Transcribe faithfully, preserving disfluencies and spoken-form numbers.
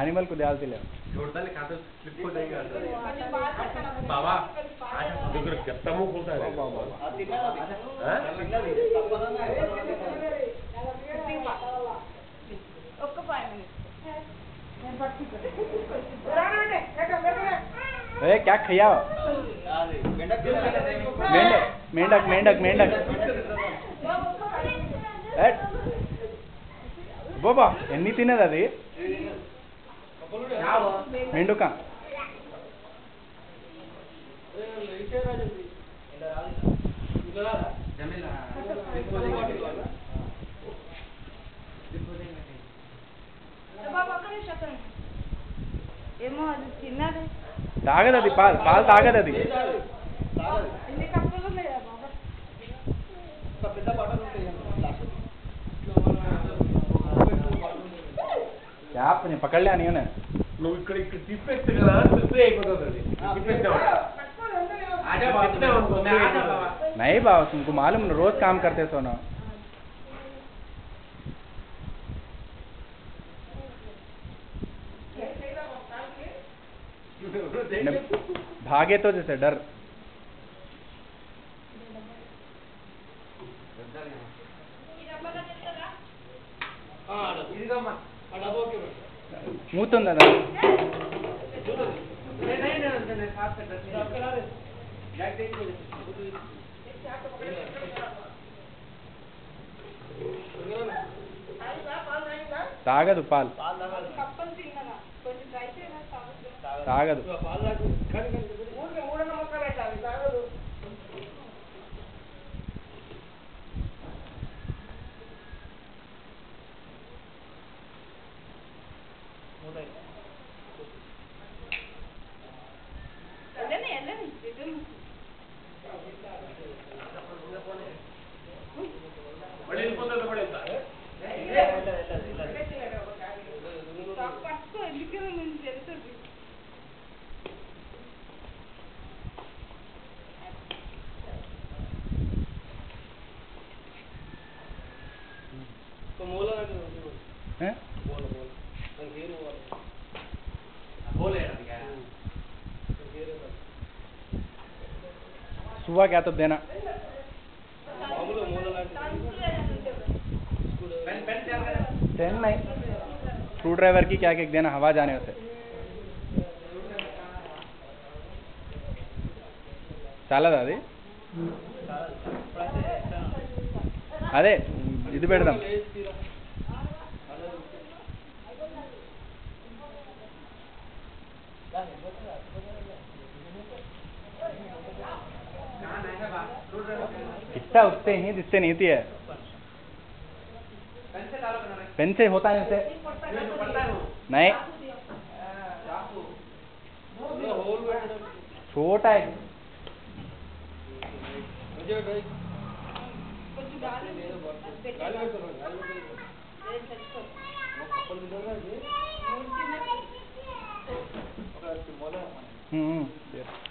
animal को ध्यान से ले छोड़ता नहीं खाता स्लिप हो जाएगा बाबा देखो कितना मुंह खोलता है बाबा हैं उसको पाए मैंने ए क्या खिया मेंढक मेंढक मेंढक मेंढक బాబా ఎన్ని తినేది అది మెండుక ఏమో అది తిన్నది తాగదు అది పాలు పాలు తాగదు అది ఎన్ని కప్పులు లేదా బాబా పెద్ద బాటలు ఉంటాయి क्या आपने पकड़ लिया नहीं है నువ్వు ఇక్కడ ఇక్కడ తిప్పేస్తే కదా స్ప్రే అయిపోతుంది అది తిప్పేస్తావు आजा बात में हमको मैं आजा बाबा नहीं बाबा तुमको मालूम ना रोज काम करते सो ना भागे तो जैसे डर మూతుందా తాగదు పాలు తాగదు सुबह क्या तो देना पेन नहीं स्क्रू ड्राइवर की क्या क्या देना हवा जाने उसे चालदा అది అదే ఇది పెడదాం कितना उठते ही जिससे नीति है पेन से होता है उसे नहीं छोटा है हम्म